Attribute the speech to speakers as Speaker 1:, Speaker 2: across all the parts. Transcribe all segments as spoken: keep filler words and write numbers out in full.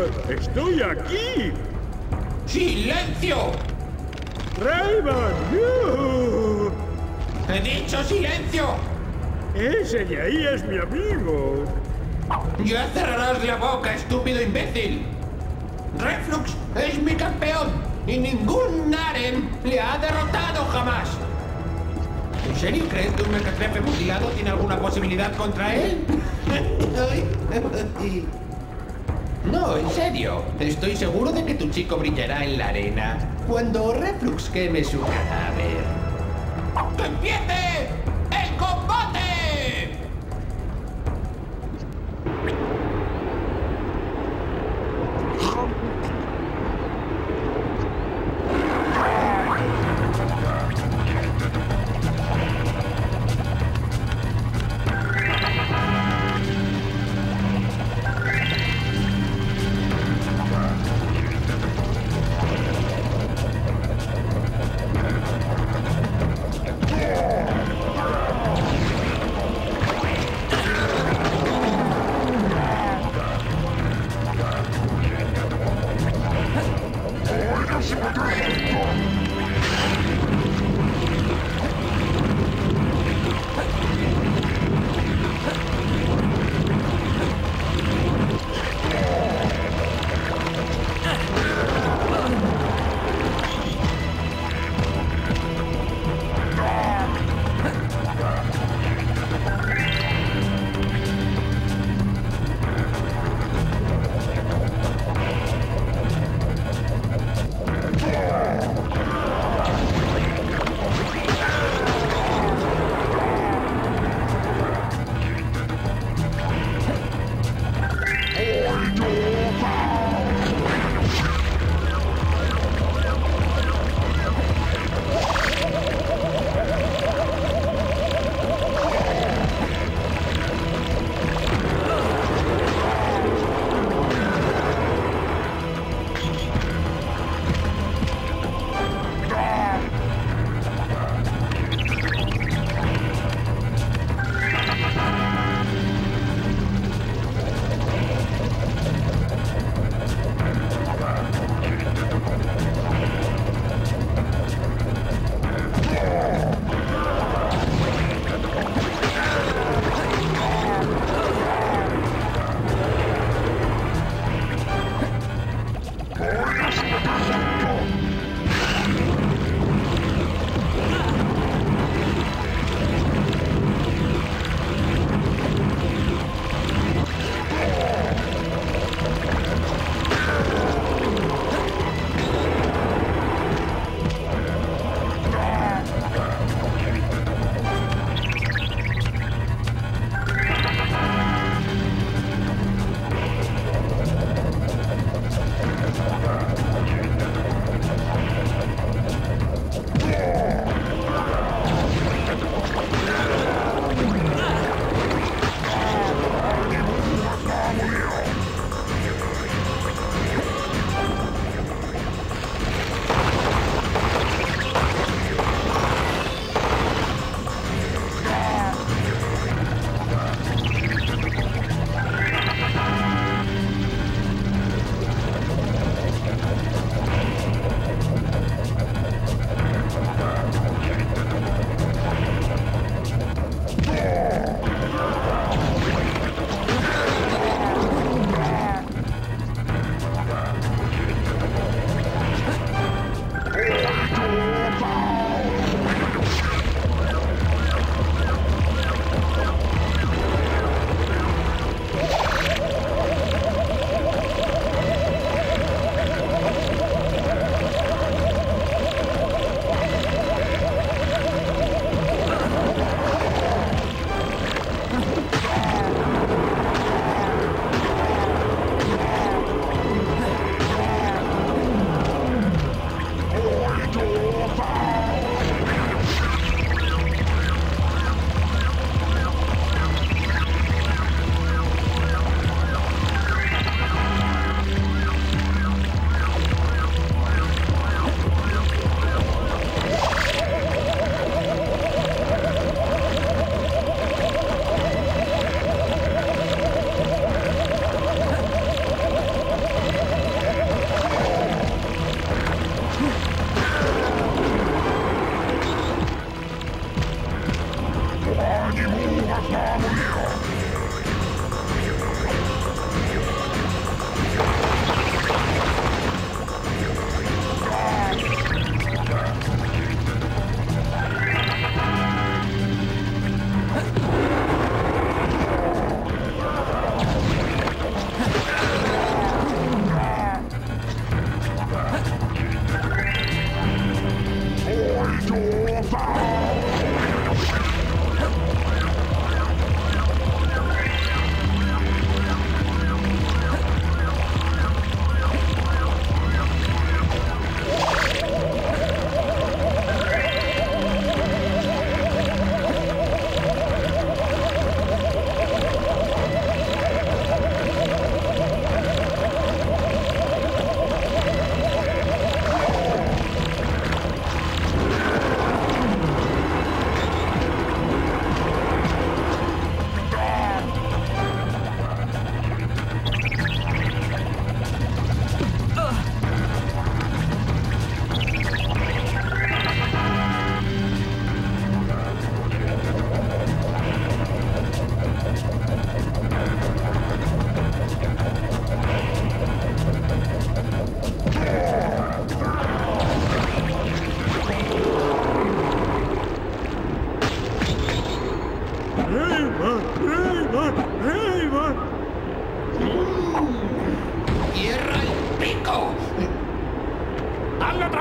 Speaker 1: ¡Estoy aquí!
Speaker 2: ¡Silencio!
Speaker 1: ¡Rayman! ¡Yuhu!
Speaker 2: ¡He dicho silencio!
Speaker 1: Ese de ahí es mi amigo.
Speaker 2: ¡Ya cerrarás la boca, estúpido imbécil! Reflux es mi campeón y ningún Naren le ha derrotado jamás. ¿En serio crees que un mequetrefe mutilado tiene alguna posibilidad contra él? No, en serio. Estoy seguro de que tu chico brillará en la arena cuando Reflux queme su cadáver. ¡Que empiece el combate!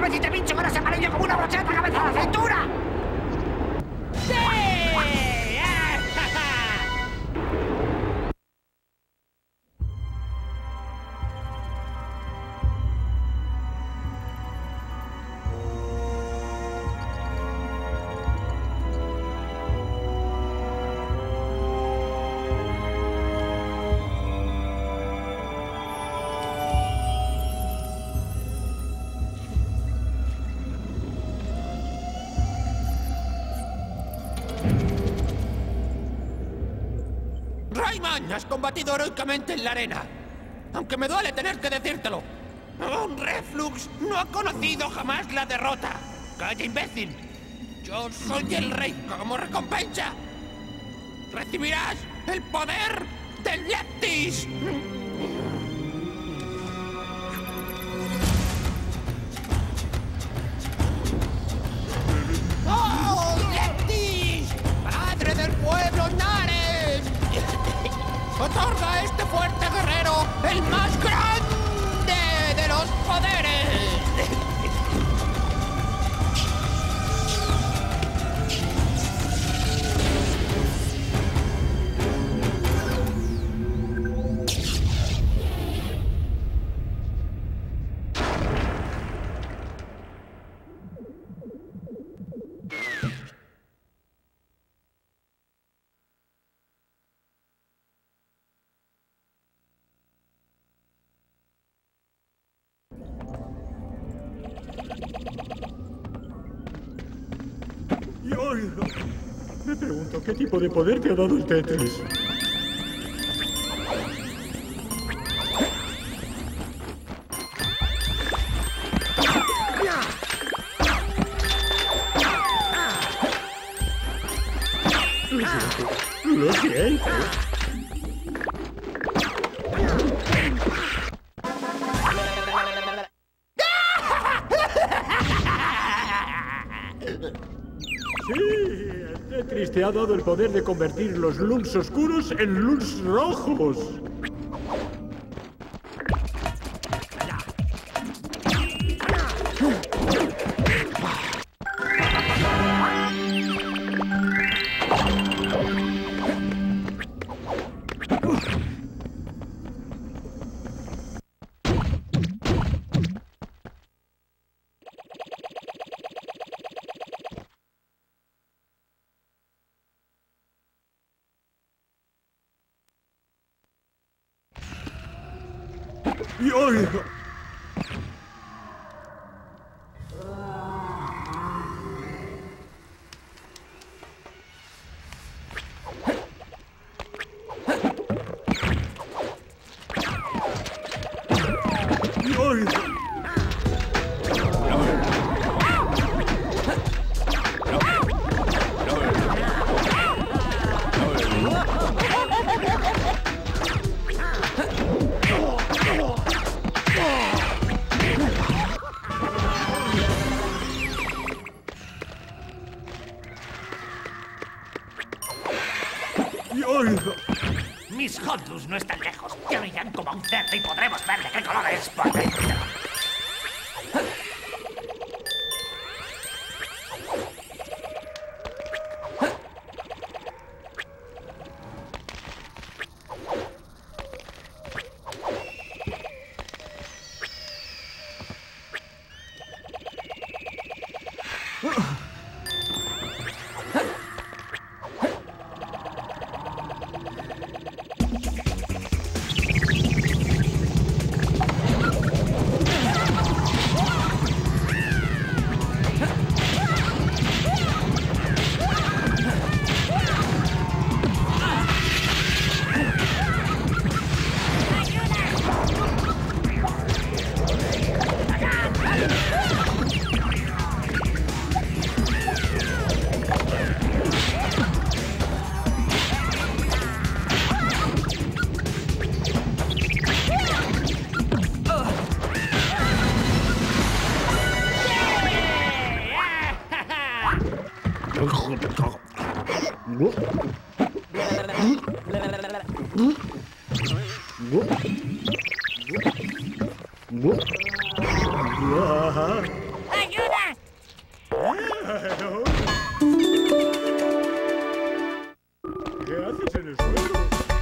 Speaker 3: pobrecito bicho con ese amarillo como una brocheta cabeza a la cintura! ¡Sí!
Speaker 2: Rayman, has combatido heroicamente en la arena. Aunque me duele tener que decírtelo. Un Reflux no ha conocido jamás la derrota. ¡Calla, imbécil! Yo soy el rey como recompensa. Recibirás el poder del Leptis. ¡Oh, Leptis! ¡Padre del pueblo Naren! Otorga a este fuerte guerrero el más grande de los poderes.
Speaker 1: Y oiga, me pregunto qué tipo de poder te ha dado el Tetris. Lo siento. Sí, el Tetris te ha dado el poder de convertir los Lums oscuros en Lums rojos. Y oiga. Y oiga. Y oiga.
Speaker 3: Mis Hotlus no están lejos. Ya brillan como un cerdo y podremos ver de qué color es por dentro.
Speaker 1: ¿No? ¿Qué haces en el suelo?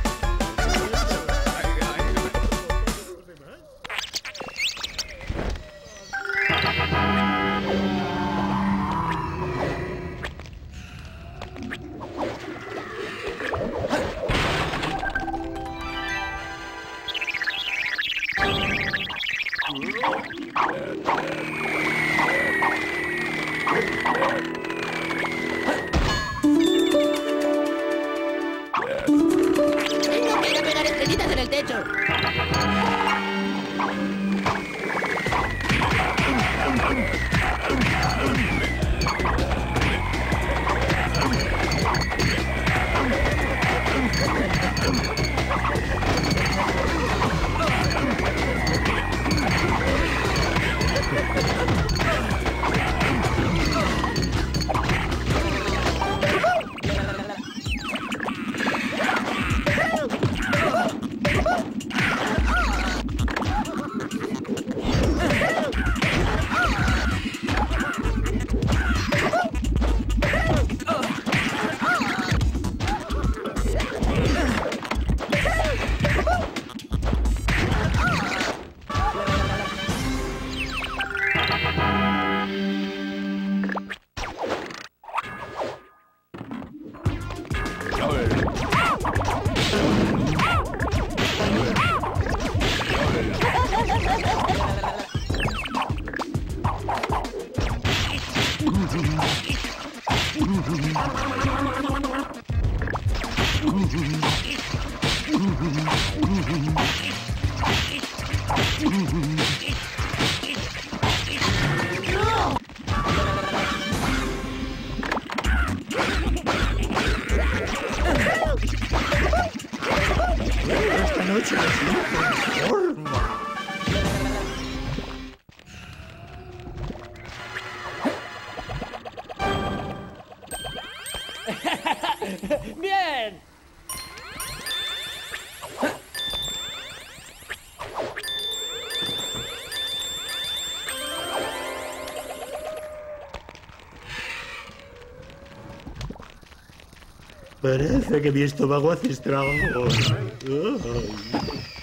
Speaker 4: Tengo que ir a pegar estrellitas en el techo.
Speaker 1: Esta noche me siento en forma.
Speaker 5: ¡Bien!
Speaker 1: Parece que mi estómago hace estragos. Ay.